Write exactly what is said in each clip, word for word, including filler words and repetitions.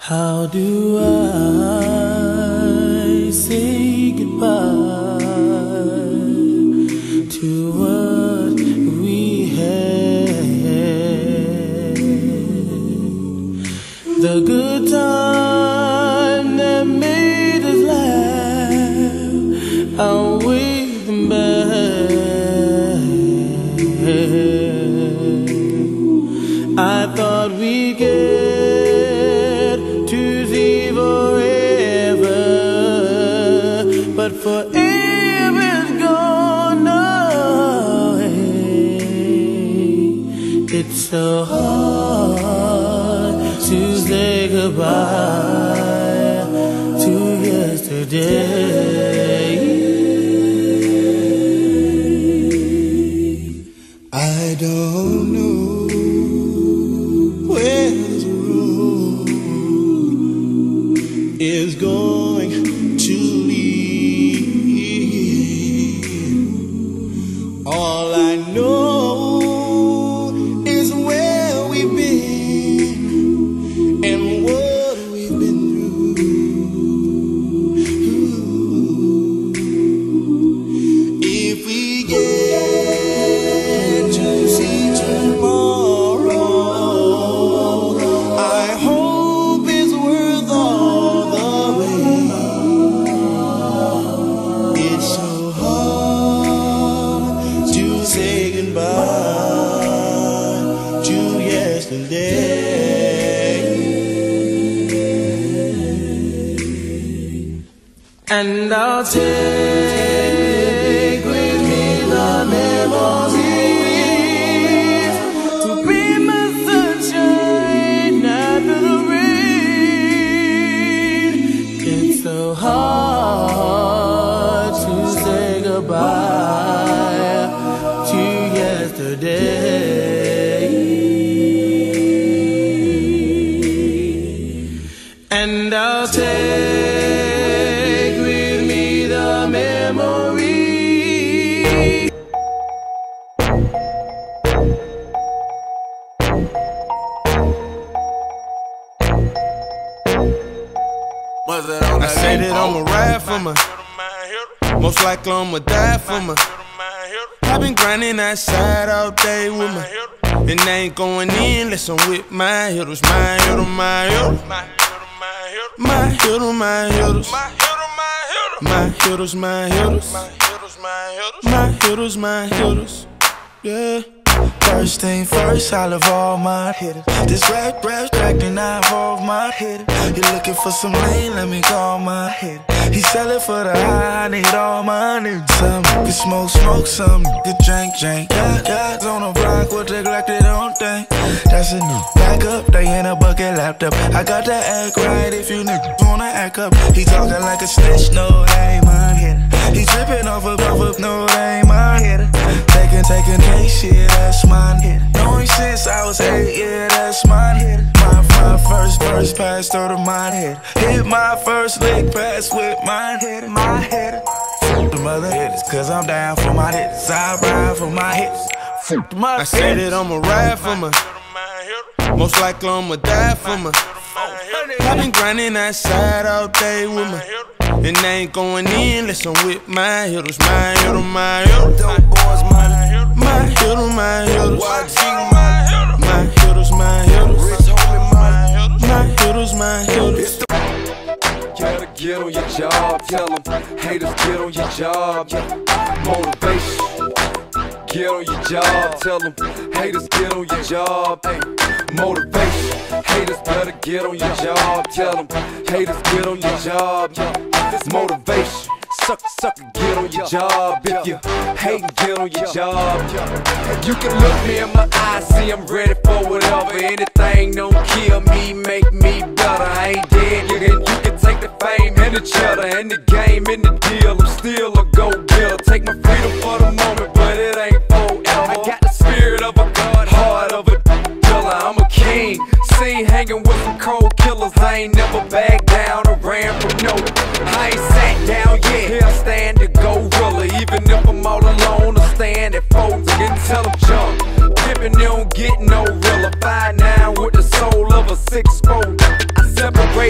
How do I say goodbye to what we had? The good time that made us laugh, outweigh the bad. I thought we'd get but forever's gone away. It's so hard to say goodbye to yesterday. I don't know where this road is going to lead. All I know is where we've been and what we've been through. If we get to see tomorrow, I hope it's worth all the wait. It's so hard to say goodbye to yesterday. And I'll take with me the memories to be my sunshine after the rain. It's so hard to say goodbye to yesterday. And I'll take with me the memory. I say that I'ma ride for my, most likely I'ma die for my. I've been grinding outside all day with my, and I ain't going in unless I'm with my hitters, my hitter, my hitter, my hitter, my hitters, my hitters, my hitters, my hitters, my hitters, yeah. First thing first, I love all my hitters. This rap, rap, track, and I involve my hitter. You looking for some lane, let me call my hitter. He sellin' for the high, I need all my niggas. Some can smoke, smoke, some can drink, drink. Got guys on the block with the Glock, they don't think that's a new backup, they in a bucket laptop. I got to act right if you niggas wanna act up. He talking like a snitch, no, that ain't my hitter. He tripping off of, off of, no, that ain't my hitter. Taking, taking case, yeah, that's mine hitter. Knowing since I was eight, yeah, that's mine hitter. My, my first, first pass through the mine hitter. Hit my first leg pass with mine hitter, my hitter. Fuck the mother hitters, cause I'm down for my hitters. I ride for my hitters. Fuck the mother I say that I'ma ride for my, most likely I'ma die for my. I've been grinding outside all day with my, and I ain't going in unless I'm with my hitters, my hitter, my hitter, my hitter, my hitters, my hitters, my hitters, my hitters, my hitters. Gotta get on your job, tell them haters get on your job, motivation. Get on your job, tell them haters get on your job, hey, motivation. Haters better get on your job, tell them haters get on your job, this motivation. Sucker, sucker, get on your job. If you hatin', get on your job. You can look me in my eyes, see I'm ready for whatever. Anything don't kill me, make me better. I ain't dead, you can, you can take the fame and the cheddar and the game and the deal. I'm still a go-getter. Take my freedom for the moment, but it ain't forever. I got the spirit of a god, heart of a killer. I'm a king, seen hanging with some cold killers. I ain't never backed down or ran from no. I ain't sat down yet. Here I stand the gorilla. Even if I'm all alone, I stand at folks and tell them jump. Pippin' they don't get no realer. Five nine with the soul of a six four. I separate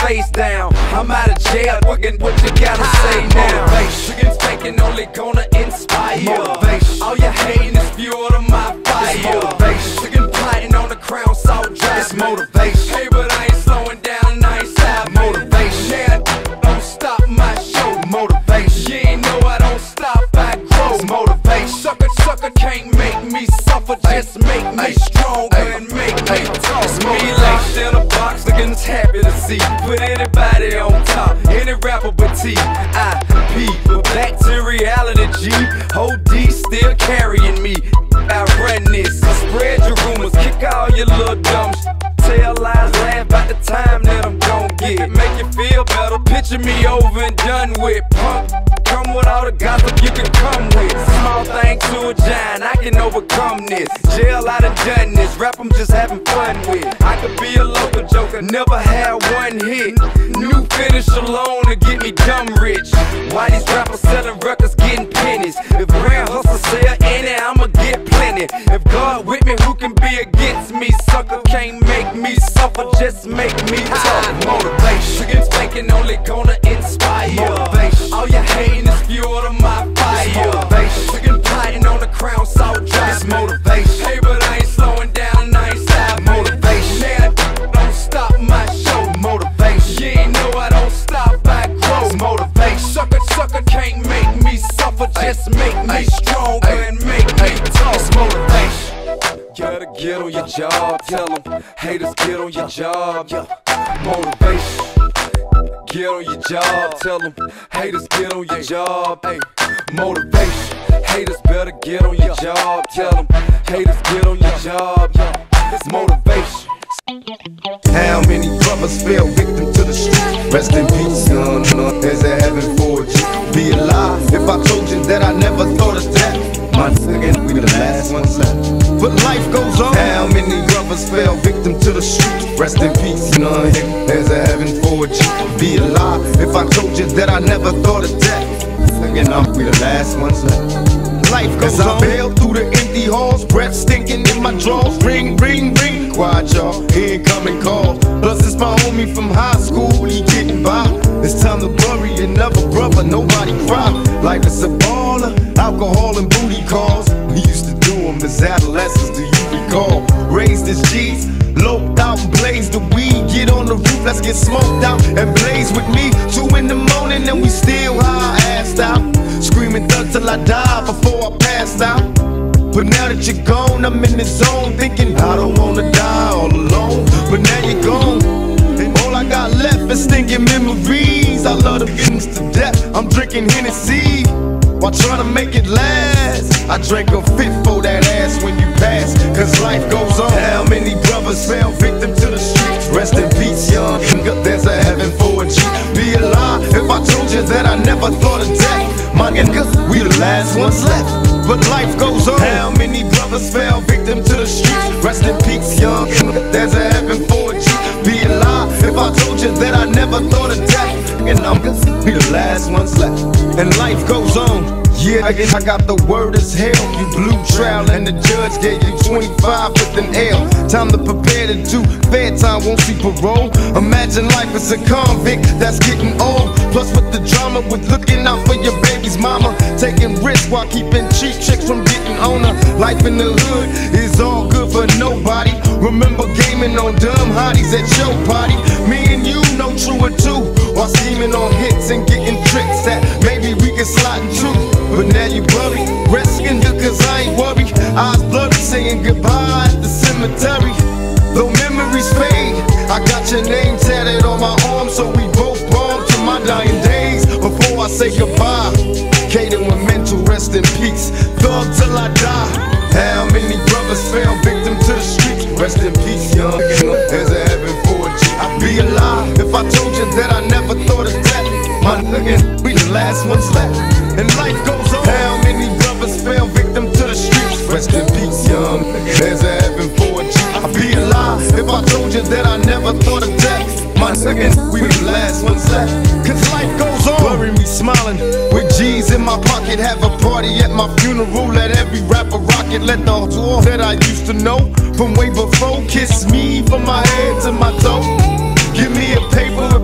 face down. I'm out of jail, looking what you gotta say now. Motivation, faking only gonna inspire. Motivation, all you hating is fuel to my fire. Motivation, chicken plotting on the crown, salt dry. It's motivation. Hey, but I ain't slowing down and I ain't stopping. Motivation, yeah, don't stop my show. Motivation, you ain't know I don't stop, I grow. It's motivation, sucker, sucker can't make me suffer, just make me stronger and make me tough. It's me locked in a box, looking as happy to see. Put anybody on top, any rapper but T I P. But back to reality, G. O D still carrying me. I run this, so spread your rumors, kick all your little dumb sh. Tell lies, laugh about the time that I'm gon' get. Make you feel better, picture me over and done with. Punk, come with all the gossip you can come with. Small thing to a giant, I can overcome this. Jail, I done done this, rap I'm just having fun with. I could be a local joker, never had one hit. New finish alone to get me dumb rich. Why these rappers selling records, getting pennies? If grand hustle sell any, I'ma get plenty. If God with me, who can be against me? Sucker can't make me suffer, just make me tough. Motivation, against faking only gonna inspire. Motivation, all you hating is fuel to my fire. Motivation, chicken plotting on the crown, salt dry. It's motivation. Hey, but I ain't slowing down and I ain't stopping. Motivation, yeah, don't stop my show. Motivation, you ain't know I don't stop, I grow. It's motivation, sucker, sucker can't make me suffer, just make me stronger and make me tough. It's motivation. Gotta get on your job, tell them haters get on your job. Motivation, get on your job, tell them haters get on your job. Ay, motivation, haters better get on your job, tell them haters get on your job. It's motivation. How many brothers fell victim to the street? Rest in peace, no, no, there's a heaven for you. Be alive if I told you that I never thought of that. My nigga, we the last ones left. But life goes on. How many brothers fell victim to the street? Rest in peace, none. There's a heaven for you. Be alive if I told you that I never thought of death. Again, I'm we the last ones left. Life goes on. I bailed through the empty halls, breath stinking in my drawers. Ring, ring, ring. Quiet, y'all. Incoming call. Plus, it's my homie from high school. He getting by. It's time to bury another brother. Nobody cry. Life is a baller. Alcohol and booty calls. We used to do them as adolescents. Do you recall? Raised as G's. Loped out and blazed the weed. Get on the roof, let's get smoked out and blaze with me. Two in the morning and we still high, assed out. Screaming thug till I die before I pass out. But now that you're gone, I'm in the zone, thinking I don't wanna die all alone. But now you're gone, and all I got left is stinking memories. I love the things to death. I'm drinking Hennessy while trying to make it last. I drank a fifth for that ass when you pass, cause life goes on. How many brothers fell victim to the streets? Rest in peace, young nigga, there's a heaven for a G. Be alive if I told you that I never thought of death. My nigga, we the last ones left. But life goes on. How many brothers fell victim to the streets? Rest in peace, young nigga, there's a heaven for a G. Be alive if I told you that I never thought of death. And I'm we the last ones left. And life goes on. Yeah, I got the word as hell. You blew trial and the judge gave you twenty-five with an L. Time to prepare to do fair time, won't see parole. Imagine life as a convict that's getting old. Plus with the drama, with looking out for your baby's mama. Taking risks while keeping cheap chicks from getting on her. Life in the hood is all good for nobody. Remember gaming on dumb hotties at your party. Me and you know true or two. While scheming on hits and getting tricks that maybe we can slide into. But now you buried, resting cause I ain't worried. Eyes blurry, saying goodbye at the cemetery. Though memories fade, I got your name tatted on my arm, so we both born to my dying days. Before I say goodbye, Kaden with mental rest in peace. Thug till I die. How many brothers fell victim to the streets? Rest in peace, young. There's a heaven for a G. I'd be alive if I told you that I never thought of death. My nigga, we the last ones left. And life goes on. How many brothers fell victim to the streets? Rest in peace, young. There's a heaven for a G. I'd be alive if I told you that I never thought of death. My nigga, we the last ones left. Cause life goes on. Bury me smiling with G's in my pocket. Have a party at my funeral. Let every rapper rock it. Let the dwarf that I used to know from way before kiss me from my head to my toe. Give me a paper, a pen.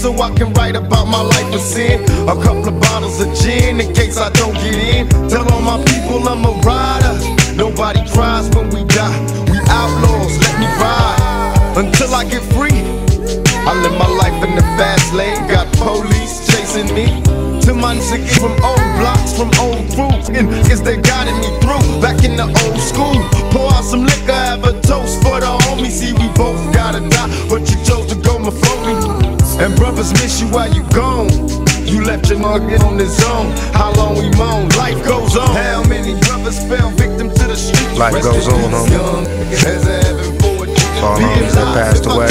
so I can write about my life of sin. A couple of bottles of gin in case I don't get in. Tell all my people I'm a rider. Nobody cries when we die. We outlaws, let me ride until I get free. I live my life in the fast lane. Got police chasing me. To my niggas from old blocks, from old crews, and niggas they guided me through. Back in the old school, pour out some liquor, have a toast for the homies. See, we both gotta die, but you chose to go before me. And brothers miss you while you gone. You left your mug on his own. How long we moan? Life goes on. How many brothers fell victim to the streets? Life goes on, homie. All homies that passed away.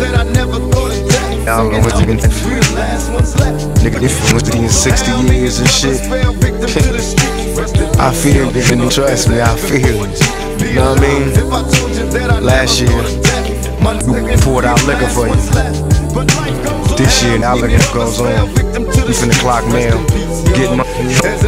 I don't know what you can do. Nigga, this was in sixty years and shit. I feel it, nigga, trust me, I feel it. You know what I mean? Last year, we poured out liquor for you. This year, now liquor goes on. We finna clock mail, get money,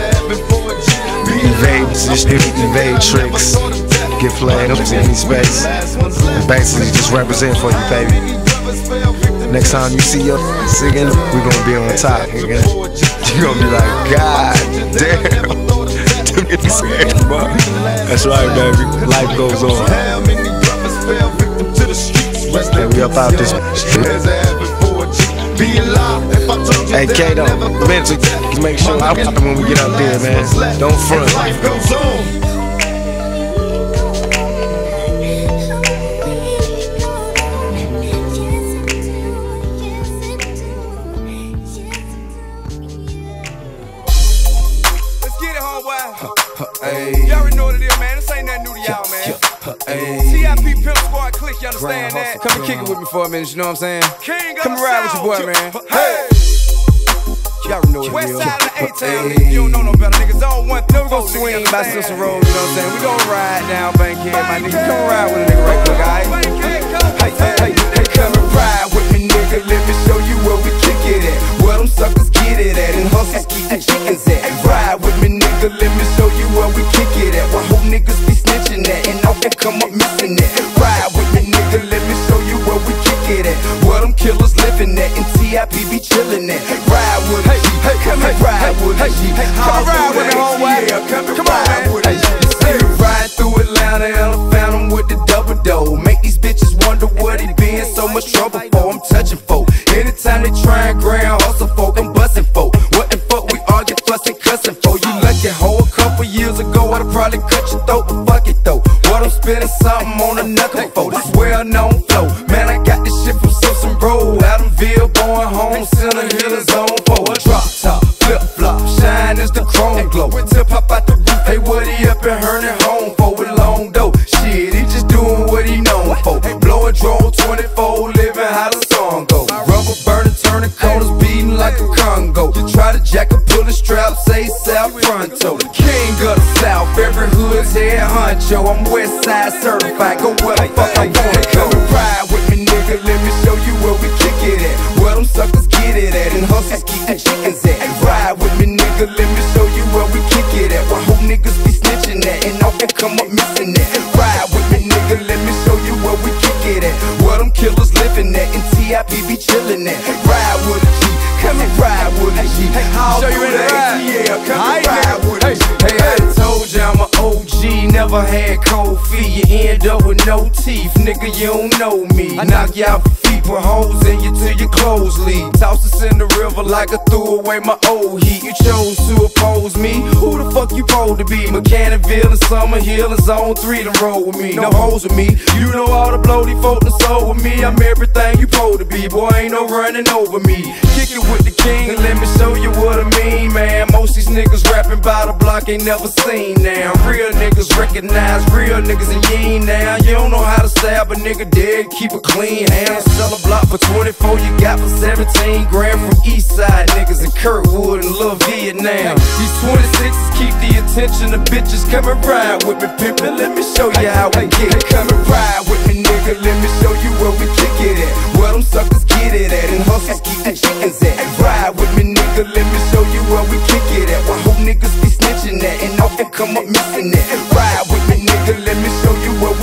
evade, just evade tricks, get played up in any space, and basically just represent for you, baby. Next time you see us singing, we gonna be on top, nigga. You gonna be like, God damn. That's right, baby. Life goes on. And we up out this shit. Hey, Kato, mentally, make sure I'm out when we get up there, man. Don't front. Life goes on. Hey. Y'all already know what it is, man. This ain't nothing new to y'all, man. T I P Pimp Squad Click, you understand that? Come and kick it with me for a minute, you know what I'm saying? King Come and ride with your boy, man. Hey! Y'all already know what it is. West side of the A-Town, nigga, you don't know no better, niggas. Zone one, then we gon' swing by Simpson Road, you know what I'm saying? We gon' ride down Bankhead, my nigga. Come ride with a nigga right quick, alright? Hey, hey, hey, come and ride with me, nigga. Let me show you where we kick it at. Where them suckers get it at, and hustlers keep the chickens at. Ride with me, nigga. Let me show you where we kick it at. Where whole niggas be snitching at, and I can come up missing that. Ride with me, nigga. Let me show you where we kick it at. Where them killers living at, and T I P be chillin' at. Ride with me, hey, come and ride with me. Come and ride with me, homeboy. Yeah, come and ride with me. You ride through Atlanta, and I found him with the double dough. Make these bitches wonder what he be in so much trouble for. I'm touching folk. Anytime they try and grind, hustle folk, I'm busting folk. What the fuck we argue, fussin', cussin' for? You lucky hoe, a couple years ago I'd probably cut your throat, but fuck it though. What I'm spending something on a knuckle for, this well-known flow. Man, I got this shit from Simpson Road, Adamville, born home, center, hill is on for a drop top, flip flop, shine is the chrome glow. Tip pop out the roof, hey, what he up and hurning home for with long dough. Shit, he just doing what he known for. Blowing drone twenty-four, living how the song go. Rubber burning, turning corners, beating like a Congo. You try to jack a pull the strap, say South Pronto. King of the South, every hood's head honcho. I'm West Side certified, go where the fuck I wanna go. Ride with me, nigga, let me show you where we kick it at. Where them suckers get it at, and hustlers keep the chickens at. Ride with me, nigga, let me show you where we kick it at. Where whole niggas be snitching at, and I can come up missing that. Ride with me, nigga, let me show you where we kick it at. Where them killers living at, and T I P be chillin' at. Ride with a G, come and ride with a G. Show you ready to ride? Yeah, come and ride with a G. Hey, I told you I'm an O G, never had cold feet. You end up with no teeth, nigga, you don't know me. Knock you out for feet, put holes in you till your clothes leave. Toss us in the river like I threw away my old heat. You chose to oppose me, who the fuck you supposed to be? Mechanicsville and Summer Hill and Zone three done roll with me. No hoes with me, you know all the bloody folk done sold with me. I'm everything you supposed to be, boy, ain't no running over me. Kick it with the king and let me show you what I mean, man. Most these niggas rapping by the block ain't never seen now. Real niggas recognize real niggas and you ain't now. You don't know how to stab a nigga dead, keep a clean hand. Sell a block for twenty-four, you got for seventeen grand from East Side niggas in Kirkwood and Little Vietnam. These twenty-sixes keep the attention of bitches. Come and ride with me, pimpin', let me show you how we get it. Come and ride with me, nigga, let me show you where we kick it at. Where them suckers get it at, and hustlers keep the chickens at. Ride with me, nigga, let me show you where we kick it at. Where whole niggas be snitching at, and I can come up missing it. Ride with me, nigga, let me show you where we kick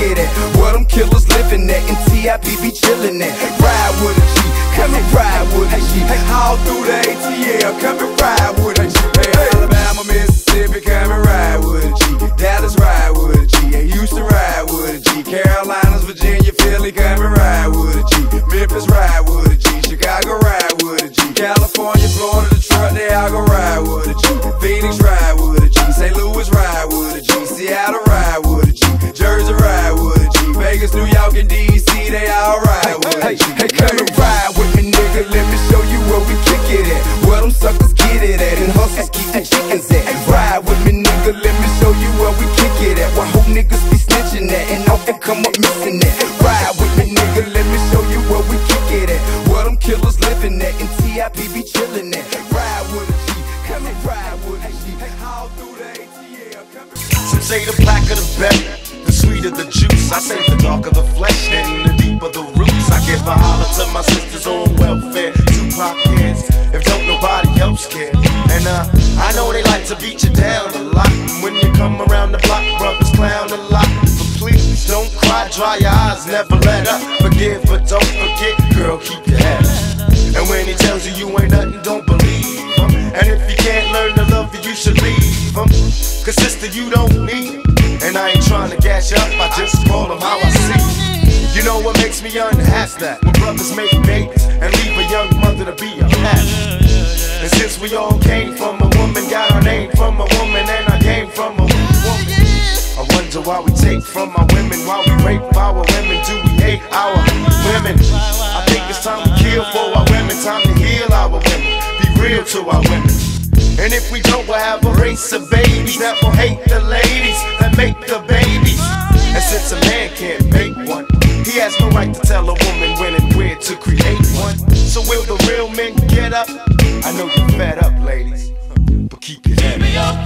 it at? Where them killers living at? And T I P be chillin' at. Ride with a G, come and ride with a G. All through the A T L, come and ride with a G. Hey, Alabama, Mississippi, come and ride with a G. Dallas, ride with a G. Hey, Houston, ride with a G. Carolinas, Virginia, Philly, come and ride with a G. Memphis, ride with a G. Chicago, ride with a G. California, Florida, Detroit, they all go ride with a G. Phoenix, ride with a G. Saint Louis, ride with a G. Seattle, ride with a G. Jersey, ride with a G. Vegas, New York, and D C, they all ride with a G. Hey, come and ride with me, nigga. Let me show you where we kick it at. Where them suckers get it at, and hustlers keep the chickens at. Ride with me, nigga. Let me show you where we kick it at. Where whole niggas be snitching at, and often come up missing that. Ride with me, nigga. Let me show you where we kick it at. Where them killers living at, and T I P be chillin' at. Ride with a G, come and ride with a G. All through the A T L, come and Some say the blacker the better, the sweeter the juice. I say the darker the flesh, and the deeper the roots. I give a holler to my sisters on welfare, Tupac kids, if don't nobody else care. And uh, I know they like to beat you down a lot. And when you come around the block, brothers clown a lot. But please don't cry, dry your eyes, never let up. Forgive but don't forget, girl, keep your head up. And when he tells you you ain't nothing, don't believe him. And if you can't learn to love you, you should leave him. Cause sister, you don't need him. And I ain't trying to gas you up, I just call him how I see him. You know what makes me unhappy? When brothers make babies and leave a young mother to be a pastor. And since we all came from a woman, got our name from a woman, and I came from a woman, I wonder why we take from our women, why we rape our women, do we hate our women? I think it's time we kill for our women, time to heal our women, be real to our women. And if we don't, we'll have a race of babies that will hate the ladies that make the babies. And since a man can't make one, he has no right to tell a woman when and where to create one. So will the real men get up? I know you're fed up, ladies, but keep your head up.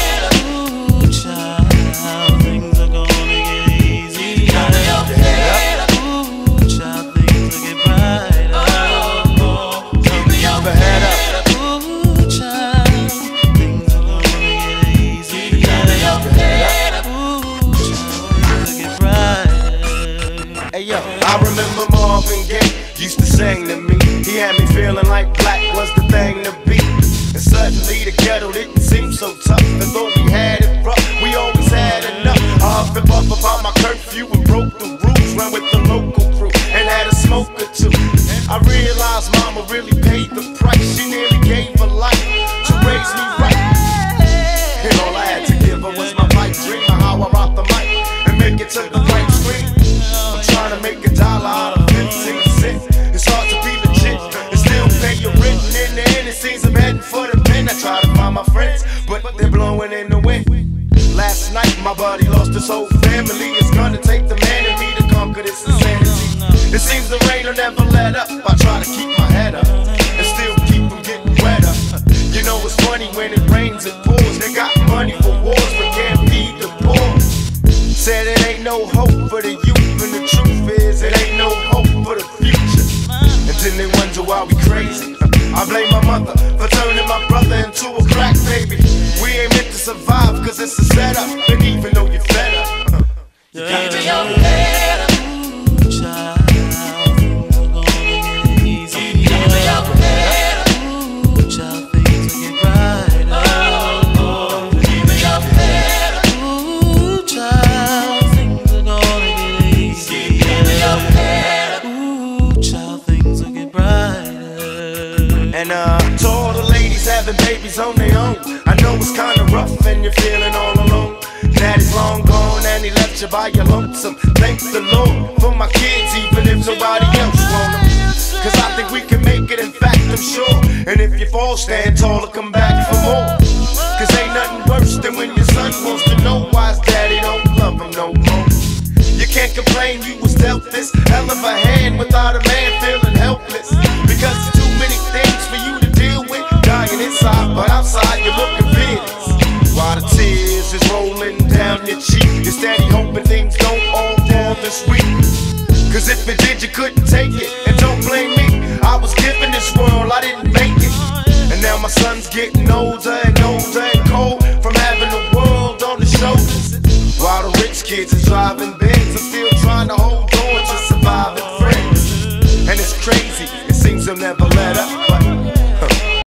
Ooh, child, things are gonna get easy. Keep your head up. Ooh, child, things will get brighter. Keep your head up. Ooh, child, things are gonna get easy. Keep your head up. Ooh, child, things will get brighter. Hey yo, I remember Marvin Gaye used to sing to me. He had me feeling like black was the thing to be. And suddenly the ghetto didn't seem so tough. And though we had it rough, we always had enough. I huffed and puffed about my curfew and broke the rules. Ran with the local crew and had a smoke or two. I realized mama really paid the price. She nearly gave her life to raise me right. And all I had to give her was my pipe dream of how I rock the mic and make it to the right screen. I'm trying to make a dollar out of fifteen cents. It's hard to be legit and still pay your rent. And in the end, it seems I'm heading for the pen. I try to find my friends, but they're blowing in the wind. Last night, my buddy lost his whole family. It's gonna take the man in me to conquer this insanity. It seems the rain will never let up. I try to keep my head up and still keep from getting wetter. You know it's funny when it rains, it pours. They got money for wars, but can't feed the poor. Said it ain't no hope for the youth, and the truth is it ain't no hope for the future. And then they wonder why we crazy. I blame my mother for turning my brother into a crack baby. We ain't meant to survive cause it's a setup. And even though you're fed up, you got to your head up. Ooh, child, things are gonna get easy. Keep your head up. Ooh, child, things will get brighter. Oh, keep your head up. Ooh, child, things are gonna get easy. Keep your head up. Ooh, child, things will get brighter. And uh, to all the ladies having babies on their own, I know it's kinda rough and you're feeling all alone. Daddy's long gone and he left you by your lonesome. Thank the Lord for my kids, even if nobody else want them. Cause I think we can make it, in fact I'm sure. And if you fall, stand tall and come back for more. Cause ain't nothing worse than when your son wants to know why his daddy don't love him no more. You can't complain you was dealt this hell of a hand without a man feeling helpless. Because there's too many things for you to deal with. Dying inside, but outside you're looking fearless. While the tears is rolling down your cheek, you're steady hoping things don't all fall this week. Cause if it did, you couldn't take it. And don't blame me, I was given this world, I didn't make it. And now my son's getting older and older and cold from having the world on his shoulders. While the rich kids is driving Benz and still trying to hold on to surviving friends. And it's crazy, it seems they'll never let up.